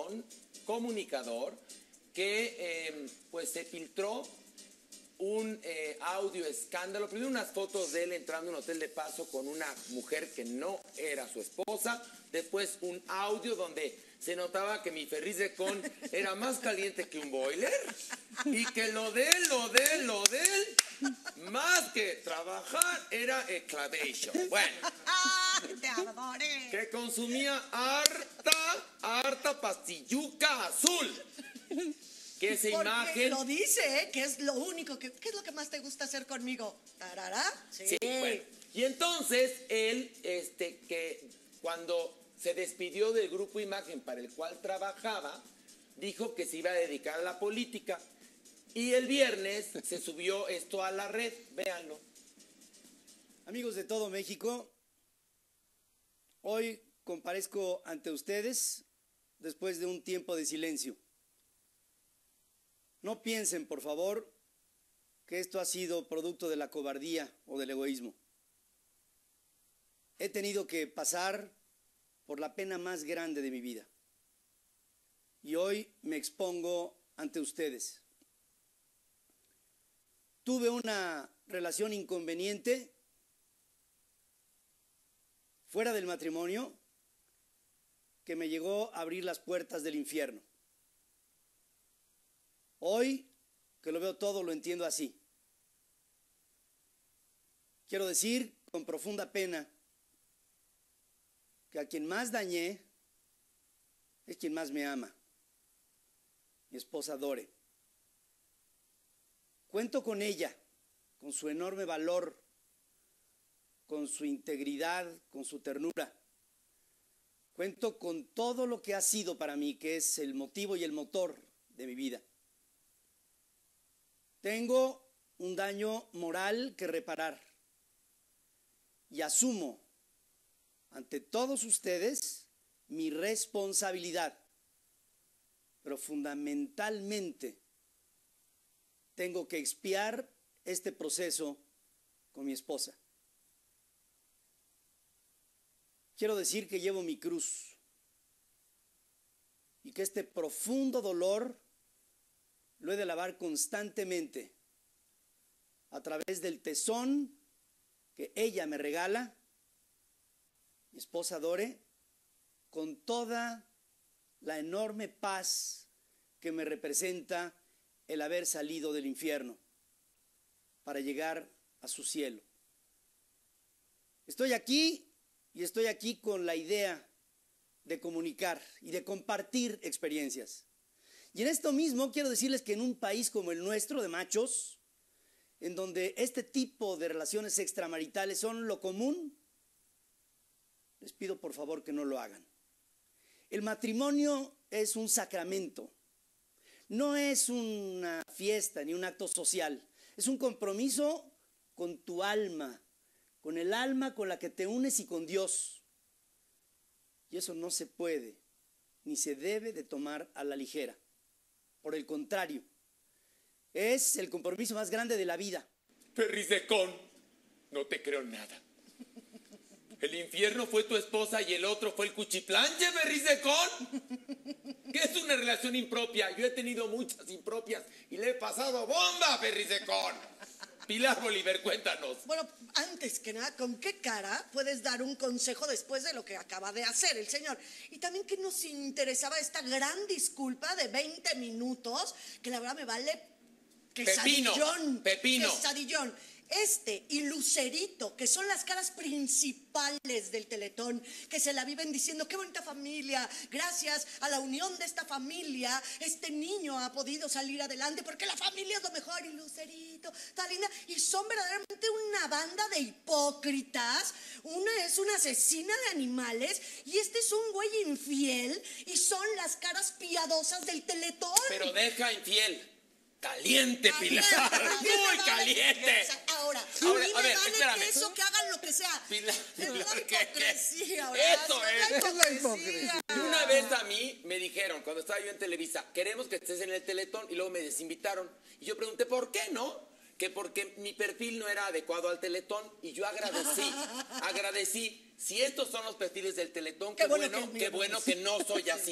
León, comunicador, que pues se filtró un audio escándalo. Primero unas fotos de él entrando a un hotel de paso con una mujer que no era su esposa. Después un audio donde se notaba que mi Ferriz de Con era más caliente que un boiler. Y que lo de él, más que trabajar, era clavation. Bueno. Te adoré. Que consumía harta pastilluca azul. Que esa Porque imagen... lo dice, ¿eh? Que es lo único que... ¿Qué es lo que más te gusta hacer conmigo? ¿Tarará? Sí. Bueno. Y entonces él, que cuando se despidió del grupo Imagen para el cual trabajaba, dijo que se iba a dedicar a la política. Y el viernes se subió esto a la red. Véanlo. Amigos de todo México, hoy comparezco ante ustedes después de un tiempo de silencio. No piensen, por favor, que esto ha sido producto de la cobardía o del egoísmo. He tenido que pasar por la pena más grande de mi vida. Y hoy me expongo ante ustedes. Tuve una relación inconveniente fuera del matrimonio que me llegó a abrir las puertas del infierno. Hoy, que lo veo todo, lo entiendo así. Quiero decir con profunda pena que a quien más dañé es quien más me ama, mi esposa Dore. Cuento con ella, con su enorme valor, con su integridad, con su ternura. Cuento con todo lo que ha sido para mí, que es el motivo y el motor de mi vida. Tengo un daño moral que reparar y asumo ante todos ustedes mi responsabilidad, pero fundamentalmente tengo que expiar este proceso con mi esposa. Quiero decir que llevo mi cruz y que este profundo dolor lo he de lavar constantemente a través del tesón que ella me regala, mi esposa Dore, con toda la enorme paz que me representa el haber salido del infierno para llegar a su cielo. Estoy aquí y estoy aquí con la idea de comunicar y de compartir experiencias. Y en esto mismo quiero decirles que en un país como el nuestro, de machos, en donde este tipo de relaciones extramaritales son lo común, les pido por favor que no lo hagan. El matrimonio es un sacramento, no es una fiesta ni un acto social, es un compromiso con tu alma, con el alma con la que te unes y con Dios. Y eso no se puede ni se debe de tomar a la ligera. Por el contrario, es el compromiso más grande de la vida. Ferriz de Con, no te creo nada. El infierno fue tu esposa y el otro fue el cuchiplanche, Ferriz de Con. ¿Qué es una relación impropia? Yo he tenido muchas impropias y le he pasado bomba, Ferriz de Con. Pilar Bolívar, cuéntanos. Bueno, antes que nada, ¿con qué cara puedes dar un consejo después de lo que acaba de hacer el señor? Y también que nos interesaba esta gran disculpa de 20 minutos, que la verdad me vale quesadillón. Pepino. Quesadillón. Y Lucerito, que son las caras principales del Teletón, que se la viven diciendo, qué bonita familia, gracias a la unión de esta familia, este niño ha podido salir adelante, porque la familia es lo mejor, y Lucerito, está linda, y son verdaderamente una banda de hipócritas. Una es una asesina de animales, y este es un güey infiel, y son las caras piadosas del Teletón. Pero deja infiel. Caliente, Pilar. Muy caliente. Ahora, a ver, espérame. Eso, que hagan lo que sea. Pilar, es la hipocresía. Eso es. Y una vez a mí me dijeron, cuando estaba yo en Televisa, queremos que estés en el Teletón, y luego me desinvitaron. Y yo pregunté, ¿por qué no? Que porque mi perfil no era adecuado al Teletón, y yo agradecí. Si estos son los perfiles del Teletón, qué bueno que no soy así.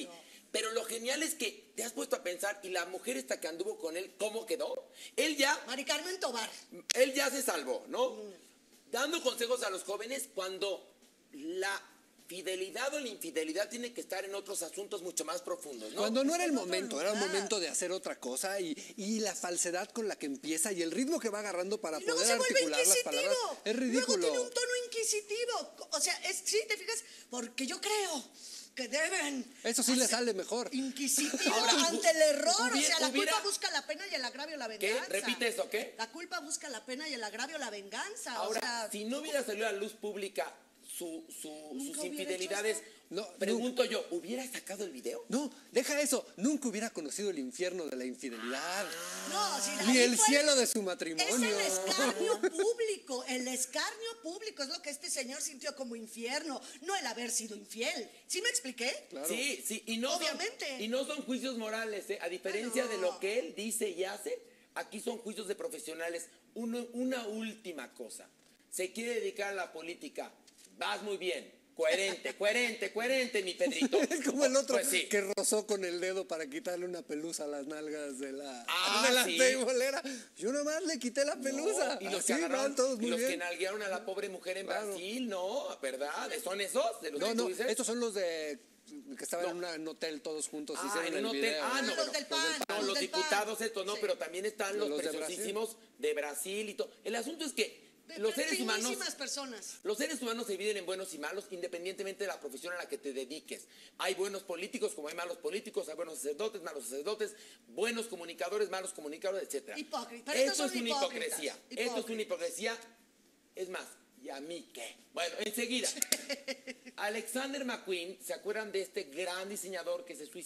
Pero lo genial es que te has puesto a pensar, y la mujer esta que anduvo con él, ¿cómo quedó? Mari Carmen Tobar. Él ya se salvó, ¿no? Dando consejos a los jóvenes cuando la fidelidad o la infidelidad tiene que estar en otros asuntos mucho más profundos, ¿no? Cuando no era el en otro momento, era el lugar. momento de hacer otra cosa y la falsedad con la que empieza y el ritmo que va agarrando para Y luego poder se vuelve articular las palabras inquisitivo. es Luego ridículo. tiene un tono inquisitivo. O sea, sí, te fijas, porque yo creo que deben. Eso sí le sale mejor. Inquisitivo Ahora, ante el error. O sea, la hubiera- culpa busca la pena y el agravio la ¿Qué? venganza. Repite eso, ¿qué? La culpa busca la pena y el agravio la venganza. Ahora, o sea, si no hubiera salido a la luz pública sus Nunca hubiera infidelidades, hecho No, pregunto yo, ¿hubiera sacado el video? No, deja eso. Nunca hubiera conocido el infierno de la infidelidad. no, si Ni ahí el fue- cielo de su Es matrimonio. el escarnio público. El escarnio público es lo que este señor sintió como infierno, no el haber sido infiel. ¿Sí me expliqué? Claro. Sí, sí, y no Obviamente. Son, y no son juicios morales, ¿eh? A diferencia no. de lo que él dice y hace, aquí son juicios de profesionales. Una última cosa, se quiere dedicar a la política, vas muy bien, coherente, mi Pedrito. Es como el otro Pues sí. que rozó con el dedo para quitarle una pelusa a las nalgas de la, Ah, de la sí. teibolera. Yo nomás le quité la pelusa. No, y los Así que agarraron, van todos y muy los que bien. nalguearon a la pobre mujer en Claro. Brasil, no, ¿verdad? ¿Son esos de los No, que no, tú dices? estos son los de que estaban No. en un hotel todos juntos. Ah, hicieron en un el hotel. video. Ah, no, Los bueno, del PAN, No, los los del PAN. diputados estos, no, Sí. pero también están los Los de preciosísimos de Brasil y todo. El asunto es que los seres humanos, Finísimas personas. los seres humanos se dividen en buenos y malos independientemente de la profesión a la que te dediques. Hay buenos políticos como hay malos políticos, hay buenos sacerdotes, malos sacerdotes, buenos comunicadores, malos comunicadores, etc. Hipócritas. Pero estos Esto es son una hipócritas. hipocresía. Esto es una hipocresía. Es más, ¿y a mí qué? Bueno, enseguida. Alexander McQueen, ¿se acuerdan de este gran diseñador que se suicidó?